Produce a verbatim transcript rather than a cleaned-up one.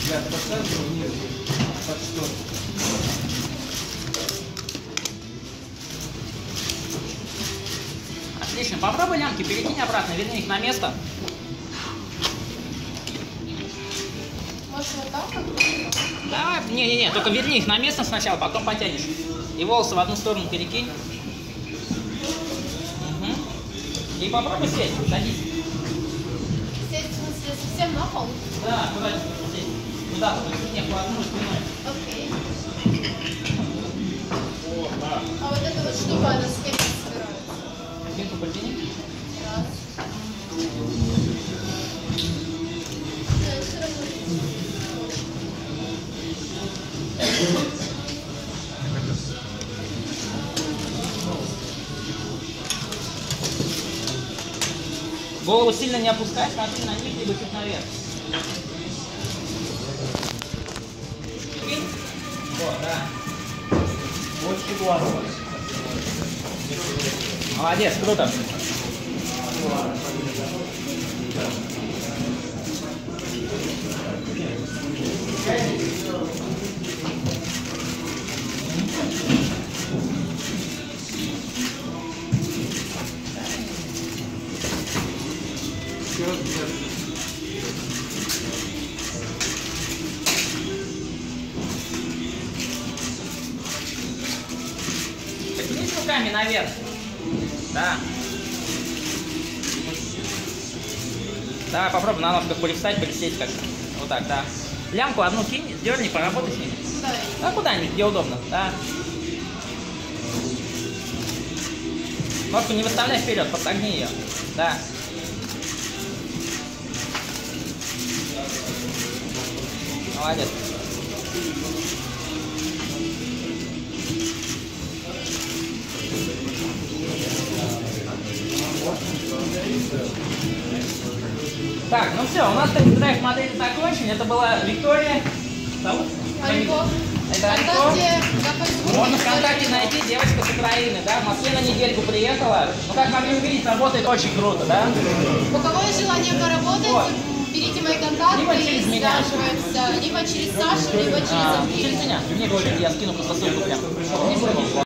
Ребята, поставьте внизу под что. Отлично. Попробуй лямки, перекинь обратно, верни их на место. Может, вот так как? Да, не-не-не, только верни их на место сначала, потом потянешь. И волосы в одну сторону перекинь. Угу. И попробуй сесть, садись. Сесть, в смысле, совсем на пол? Да, куда сесть? Туда, чтобы не вплотную спиной. Окей. А вот эта вот штука, она с кем собирается? Спинку потяни. Раз. Да, это все равно. Голову сильно не опускай, смотри на них, либо чуть наверх. Вот, да. Очень классно. Молодец, круто. Поднимись руками наверх. Да. Давай попробуй на ножках привстать, присесть как-то. Вот так, да. Лямку одну кинь, дерни, поработай с ней. Да. Да, куда-нибудь, где удобно, да. Ножку не выставляй вперед, подсогни ее. Да. Молодец. Так, ну все, у нас тест-драйв модели закончен. Это была Виктория. Зовут? Алько. Это Алько. Можно ВКонтакте найти, девочка с Украины, да, в Москве на недельку приехала. Ну, как могли увидеть, работает очень круто, да? У кого есть желание поработать, вот. Берите мои контакты Либо и через меня. связываются. Либо через Сашу, либо через А, Андрея. через меня. Мне говорят, я скину просто ссылку прям.